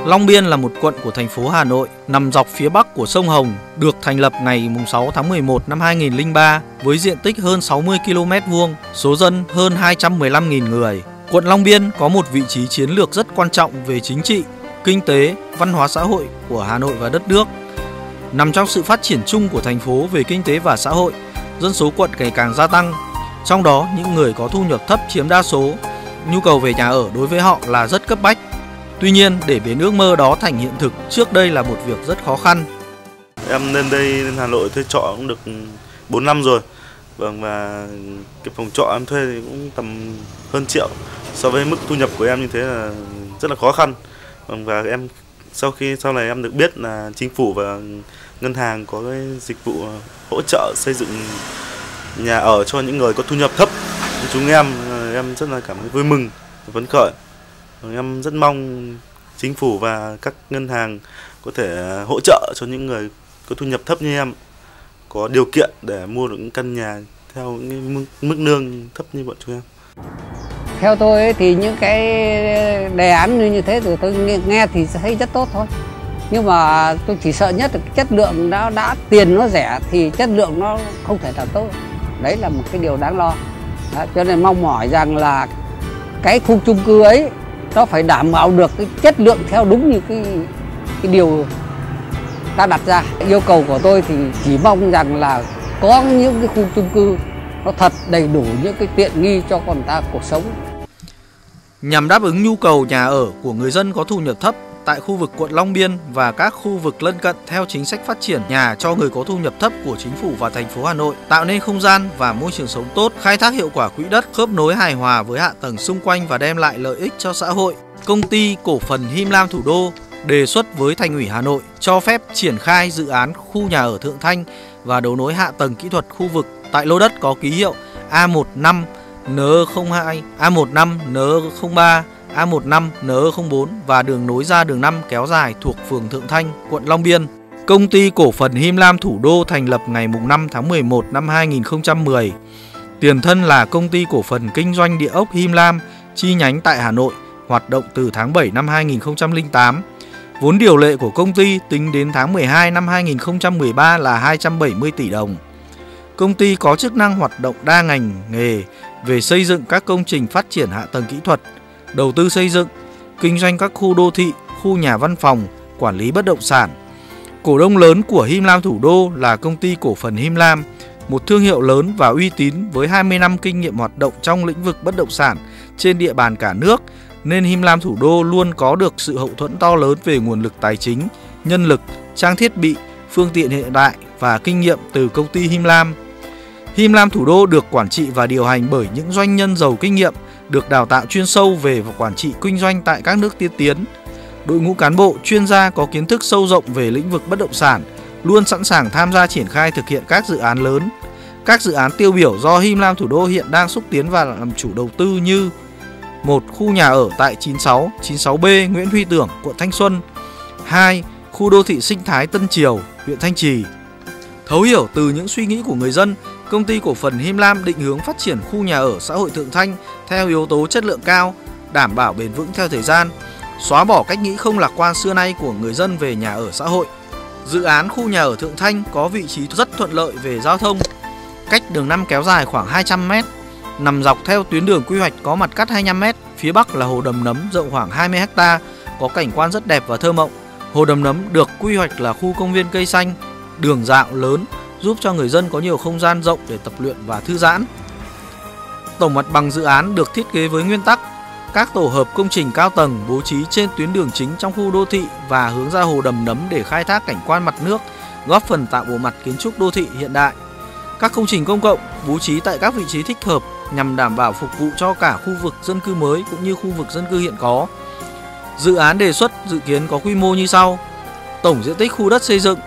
Long Biên là một quận của thành phố Hà Nội, nằm dọc phía bắc của sông Hồng, được thành lập ngày 6 tháng 11 năm 2003 với diện tích hơn 60 km², số dân hơn 215.000 người. Quận Long Biên có một vị trí chiến lược rất quan trọng về chính trị, kinh tế, văn hóa xã hội của Hà Nội và đất nước. Nằm trong sự phát triển chung của thành phố về kinh tế và xã hội, dân số quận ngày càng gia tăng. Trong đó, những người có thu nhập thấp chiếm đa số, nhu cầu về nhà ở đối với họ là rất cấp bách. Tuy nhiên, để biến ước mơ đó thành hiện thực trước đây là một việc rất khó khăn. Em lên Hà Nội thuê trọ cũng được 4 năm rồi. Vâng, và cái phòng trọ em thuê thì cũng tầm hơn triệu. So với mức thu nhập của em như thế là rất là khó khăn. Vâng, và em sau này em được biết là chính phủ và ngân hàng có cái dịch vụ hỗ trợ xây dựng nhà ở cho những người có thu nhập thấp. Chúng em rất là cảm thấy vui mừng, phấn khởi. Em rất mong chính phủ và các ngân hàng có thể hỗ trợ cho những người có thu nhập thấp như em có điều kiện để mua được những căn nhà theo những mức lương thấp như bọn chúng em. Theo tôi ấy, thì những cái đề án như thế thì tôi nghe thì thấy rất tốt thôi. Nhưng mà tôi chỉ sợ nhất là chất lượng đã tiền nó rẻ thì chất lượng nó không thể nào tốt. Đấy là một cái điều đáng lo. Đó, cho nên mong mỏi rằng là cái khu chung cư ấy nó phải đảm bảo được cái chất lượng theo đúng như cái điều ta đặt ra. Yêu cầu của tôi thì chỉ mong rằng là có những cái khu chung cư nó thật đầy đủ những cái tiện nghi cho con ta cuộc sống. Nhằm đáp ứng nhu cầu nhà ở của người dân có thu nhập thấp tại khu vực quận Long Biên và các khu vực lân cận theo chính sách phát triển nhà cho người có thu nhập thấp của chính phủ và thành phố Hà Nội, tạo nên không gian và môi trường sống tốt, khai thác hiệu quả quỹ đất, khớp nối hài hòa với hạ tầng xung quanh và đem lại lợi ích cho xã hội. Công ty cổ phần Him Lam Thủ Đô đề xuất với Thành ủy Hà Nội cho phép triển khai dự án khu nhà ở Thượng Thanh và đấu nối hạ tầng kỹ thuật khu vực tại lô đất có ký hiệu A15N02, A15N03, A15N04 và đường nối ra đường 5 kéo dài thuộc phường Thượng Thanh, quận Long Biên. Công ty cổ phần Him Lam Thủ Đô thành lập ngày 5 tháng 11 năm 2010. Tiền thân là công ty cổ phần kinh doanh địa ốc Him Lam chi nhánh tại Hà Nội, hoạt động từ tháng 7 năm 2008. Vốn điều lệ của công ty tính đến tháng 12 năm 2013 là 270 tỷ đồng. Công ty có chức năng hoạt động đa ngành nghề về xây dựng các công trình phát triển hạ tầng kỹ thuật, đầu tư xây dựng, kinh doanh các khu đô thị, khu nhà văn phòng, quản lý bất động sản. Cổ đông lớn của Him Lam Thủ Đô là công ty cổ phần Him Lam, một thương hiệu lớn và uy tín với 20 năm kinh nghiệm hoạt động trong lĩnh vực bất động sản trên địa bàn cả nước, nên Him Lam Thủ Đô luôn có được sự hậu thuẫn to lớn về nguồn lực tài chính, nhân lực, trang thiết bị, phương tiện hiện đại và kinh nghiệm từ công ty Him Lam. Him Lam Thủ Đô được quản trị và điều hành bởi những doanh nhân giàu kinh nghiệm, được đào tạo chuyên sâu về quản trị kinh doanh tại các nước tiên tiến. Đội ngũ cán bộ, chuyên gia có kiến thức sâu rộng về lĩnh vực bất động sản, luôn sẵn sàng tham gia triển khai thực hiện các dự án lớn. Các dự án tiêu biểu do Him Lam Thủ Đô hiện đang xúc tiến và làm chủ đầu tư như: 1. Khu nhà ở tại 96, 96B Nguyễn Huy Tưởng, quận Thanh Xuân. 2. Khu đô thị sinh thái Tân Triều, huyện Thanh Trì. Thấu hiểu từ những suy nghĩ của người dân, công ty cổ phần Him Lam định hướng phát triển khu nhà ở xã hội Thượng Thanh theo yếu tố chất lượng cao, đảm bảo bền vững theo thời gian, xóa bỏ cách nghĩ không lạc quan xưa nay của người dân về nhà ở xã hội. Dự án khu nhà ở Thượng Thanh có vị trí rất thuận lợi về giao thông, cách đường 5 kéo dài khoảng 200 m, nằm dọc theo tuyến đường quy hoạch có mặt cắt 25 m, phía bắc là hồ Đầm Nấm rộng khoảng 20 ha, có cảnh quan rất đẹp và thơ mộng. Hồ Đầm Nấm được quy hoạch là khu công viên cây xanh, đường dạo lớn, giúp cho người dân có nhiều không gian rộng để tập luyện và thư giãn. Tổng mặt bằng dự án được thiết kế với nguyên tắc các tổ hợp công trình cao tầng bố trí trên tuyến đường chính trong khu đô thị và hướng ra hồ Đầm Nấm để khai thác cảnh quan mặt nước, góp phần tạo bộ mặt kiến trúc đô thị hiện đại. Các công trình công cộng bố trí tại các vị trí thích hợp nhằm đảm bảo phục vụ cho cả khu vực dân cư mới cũng như khu vực dân cư hiện có. Dự án đề xuất dự kiến có quy mô như sau: tổng diện tích khu đất xây dựng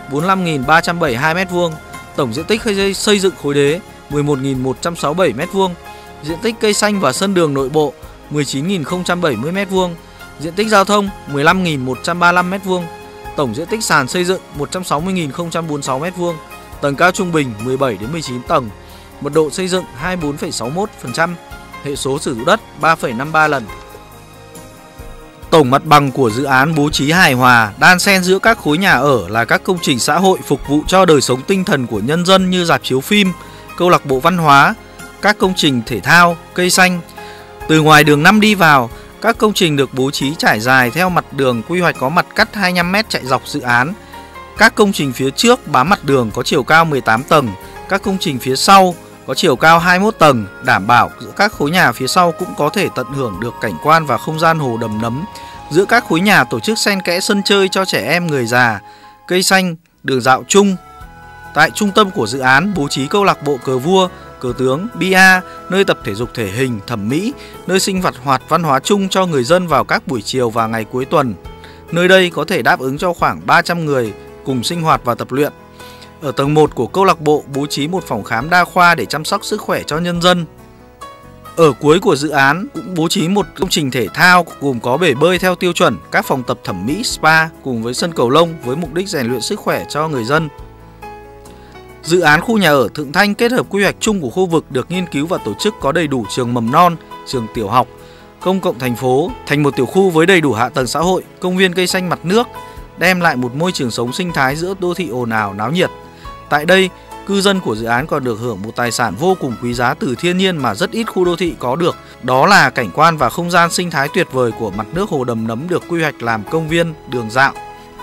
45.372 m², tổng diện tích xây dựng khối đế 11.167 m², diện tích cây xanh và sân đường nội bộ 19.070 m², diện tích giao thông 15.135 m², tổng diện tích sàn xây dựng 160.046 m², tầng cao trung bình 17 đến 19 tầng, mật độ xây dựng 24,61%, hệ số sử dụng đất 3,53 lần. Tổng mặt bằng của dự án bố trí hài hòa, đan xen giữa các khối nhà ở là các công trình xã hội phục vụ cho đời sống tinh thần của nhân dân như rạp chiếu phim, câu lạc bộ văn hóa, các công trình thể thao, cây xanh. Từ ngoài đường 5 đi vào, các công trình được bố trí trải dài theo mặt đường quy hoạch có mặt cắt 25m chạy dọc dự án. Các công trình phía trước bám mặt đường có chiều cao 18 tầng, các công trình phía sau có chiều cao 21 tầng, đảm bảo giữa các khối nhà phía sau cũng có thể tận hưởng được cảnh quan và không gian hồ đầm nấm. Giữa các khối nhà tổ chức xen kẽ sân chơi cho trẻ em, người già, cây xanh, đường dạo chung. Tại trung tâm của dự án bố trí câu lạc bộ cờ vua, cờ tướng, bia, nơi tập thể dục thể hình, thẩm mỹ, nơi sinh hoạt văn hóa chung cho người dân vào các buổi chiều và ngày cuối tuần. Nơi đây có thể đáp ứng cho khoảng 300 người cùng sinh hoạt và tập luyện. Ở tầng 1 của câu lạc bộ bố trí một phòng khám đa khoa để chăm sóc sức khỏe cho nhân dân. Ở cuối của dự án cũng bố trí một công trình thể thao gồm có bể bơi theo tiêu chuẩn, các phòng tập thẩm mỹ, spa cùng với sân cầu lông với mục đích rèn luyện sức khỏe cho người dân. Dự án khu nhà ở Thượng Thanh kết hợp quy hoạch chung của khu vực được nghiên cứu và tổ chức có đầy đủ trường mầm non, trường tiểu học, công cộng thành phố thành một tiểu khu với đầy đủ hạ tầng xã hội, công viên cây xanh mặt nước, đem lại một môi trường sống sinh thái giữa đô thị ồn ào náo nhiệt. Tại đây, cư dân của dự án còn được hưởng một tài sản vô cùng quý giá từ thiên nhiên mà rất ít khu đô thị có được. Đó là cảnh quan và không gian sinh thái tuyệt vời của mặt nước hồ đầm nấm được quy hoạch làm công viên, đường dạo.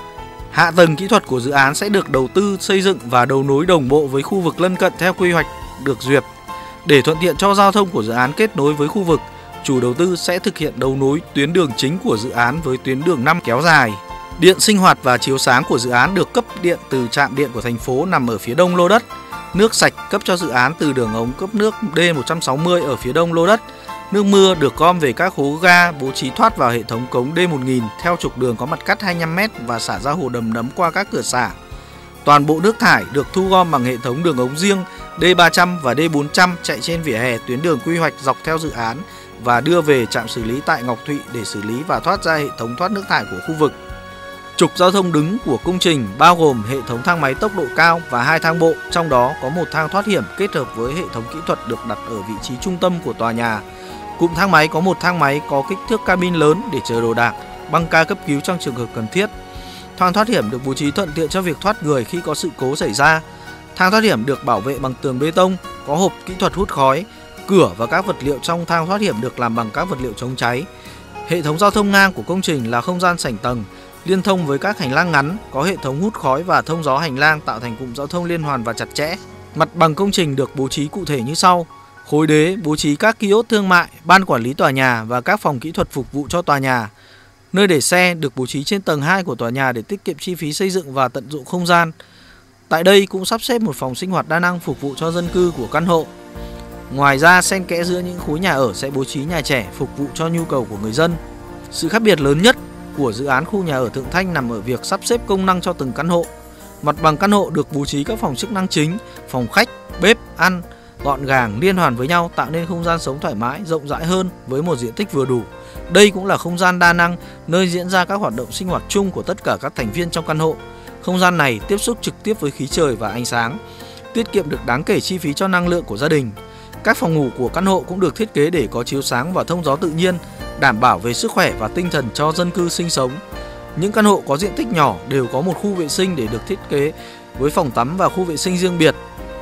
Hạ tầng kỹ thuật của dự án sẽ được đầu tư xây dựng và đấu nối đồng bộ với khu vực lân cận theo quy hoạch được duyệt. Để thuận tiện cho giao thông của dự án kết nối với khu vực, chủ đầu tư sẽ thực hiện đấu nối tuyến đường chính của dự án với tuyến đường 5 kéo dài. Điện sinh hoạt và chiếu sáng của dự án được cấp điện từ trạm điện của thành phố nằm ở phía đông lô đất. Nước sạch cấp cho dự án từ đường ống cấp nước D160 ở phía đông lô đất. Nước mưa được gom về các hố ga bố trí thoát vào hệ thống cống D1000 theo trục đường có mặt cắt 25m và xả ra hồ đầm nấm qua các cửa xả. Toàn bộ nước thải được thu gom bằng hệ thống đường ống riêng D300 và D400 chạy trên vỉa hè tuyến đường quy hoạch dọc theo dự án và đưa về trạm xử lý tại Ngọc Thụy để xử lý và thoát ra hệ thống thoát nước thải của khu vực. Trục giao thông đứng của công trình bao gồm hệ thống thang máy tốc độ cao và 2 thang bộ, trong đó có một thang thoát hiểm kết hợp với hệ thống kỹ thuật được đặt ở vị trí trung tâm của tòa nhà. Cụm thang máy có một thang máy có kích thước cabin lớn để chở đồ đạc, băng ca cấp cứu trong trường hợp cần thiết. Thang thoát hiểm được bố trí thuận tiện cho việc thoát người khi có sự cố xảy ra. Thang thoát hiểm được bảo vệ bằng tường bê tông, có hộp kỹ thuật hút khói. Cửa và các vật liệu trong thang thoát hiểm được làm bằng các vật liệu chống cháy. Hệ thống giao thông ngang của công trình là không gian sảnh tầng, liên thông với các hành lang ngắn, có hệ thống hút khói và thông gió hành lang tạo thành cụm giao thông liên hoàn và chặt chẽ. Mặt bằng công trình được bố trí cụ thể như sau. Khối đế bố trí các kiosk thương mại, ban quản lý tòa nhà và các phòng kỹ thuật phục vụ cho tòa nhà. Nơi để xe được bố trí trên tầng 2 của tòa nhà để tiết kiệm chi phí xây dựng và tận dụng không gian. Tại đây cũng sắp xếp một phòng sinh hoạt đa năng phục vụ cho dân cư của căn hộ. Ngoài ra, xen kẽ giữa những khối nhà ở sẽ bố trí nhà trẻ phục vụ cho nhu cầu của người dân. Sự khác biệt lớn nhất của dự án khu nhà ở Thượng Thanh nằm ở việc sắp xếp công năng cho từng căn hộ. Mặt bằng căn hộ được bố trí các phòng chức năng chính, phòng khách, bếp, ăn, gọn gàng liên hoàn với nhau tạo nên không gian sống thoải mái, rộng rãi hơn với một diện tích vừa đủ. Đây cũng là không gian đa năng, nơi diễn ra các hoạt động sinh hoạt chung của tất cả các thành viên trong căn hộ. Không gian này tiếp xúc trực tiếp với khí trời và ánh sáng, tiết kiệm được đáng kể chi phí cho năng lượng của gia đình. Các phòng ngủ của căn hộ cũng được thiết kế để có chiếu sáng và thông gió tự nhiên, đảm bảo về sức khỏe và tinh thần cho dân cư sinh sống. Những căn hộ có diện tích nhỏ đều có một khu vệ sinh để được thiết kế với phòng tắm và khu vệ sinh riêng biệt,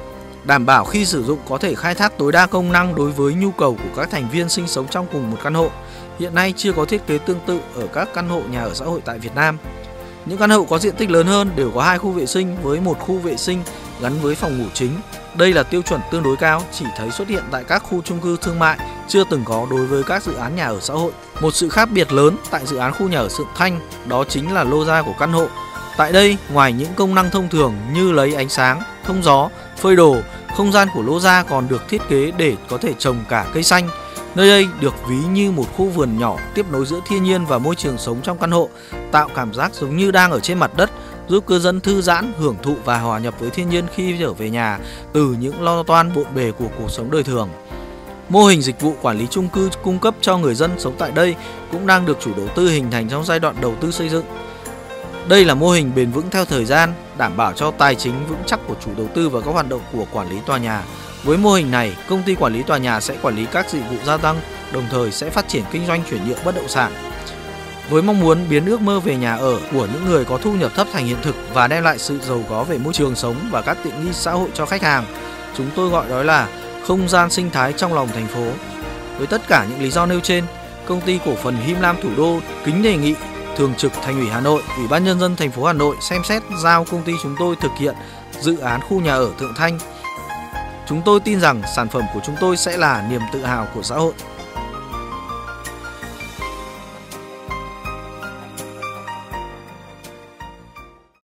đảm bảo khi sử dụng có thể khai thác tối đa công năng đối với nhu cầu của các thành viên sinh sống trong cùng một căn hộ. Hiện nay chưa có thiết kế tương tự ở các căn hộ nhà ở xã hội tại Việt Nam. Những căn hộ có diện tích lớn hơn đều có 2 khu vệ sinh với một khu vệ sinh gắn với phòng ngủ chính. Đây là tiêu chuẩn tương đối cao, chỉ thấy xuất hiện tại các khu chung cư thương mại, chưa từng có đối với các dự án nhà ở xã hội. Một sự khác biệt lớn tại dự án khu nhà ở Thượng Thanh đó chính là lô ra của căn hộ. Tại đây, ngoài những công năng thông thường như lấy ánh sáng, thông gió, phơi đồ, không gian của lô ra còn được thiết kế để có thể trồng cả cây xanh. Nơi đây được ví như một khu vườn nhỏ tiếp nối giữa thiên nhiên và môi trường sống trong căn hộ, tạo cảm giác giống như đang ở trên mặt đất, giúp cư dân thư giãn, hưởng thụ và hòa nhập với thiên nhiên khi trở về nhà từ những lo toan bộn bề của cuộc sống đời thường. Mô hình dịch vụ quản lý chung cư cung cấp cho người dân sống tại đây cũng đang được chủ đầu tư hình thành trong giai đoạn đầu tư xây dựng. Đây là mô hình bền vững theo thời gian, đảm bảo cho tài chính vững chắc của chủ đầu tư và các hoạt động của quản lý tòa nhà. Với mô hình này, công ty quản lý tòa nhà sẽ quản lý các dịch vụ gia tăng, đồng thời sẽ phát triển kinh doanh chuyển nhượng bất động sản. Với mong muốn biến ước mơ về nhà ở của những người có thu nhập thấp thành hiện thực và đem lại sự giàu có về môi trường sống và các tiện nghi xã hội cho khách hàng, chúng tôi gọi đó là không gian sinh thái trong lòng thành phố. Với tất cả những lý do nêu trên, Công ty cổ phần Him Lam Thủ Đô kính đề nghị Thường trực Thành ủy Hà Nội, Ủy ban Nhân dân thành phố Hà Nội xem xét giao công ty chúng tôi thực hiện dự án khu nhà ở Thượng Thanh. Chúng tôi tin rằng sản phẩm của chúng tôi sẽ là niềm tự hào của xã hội.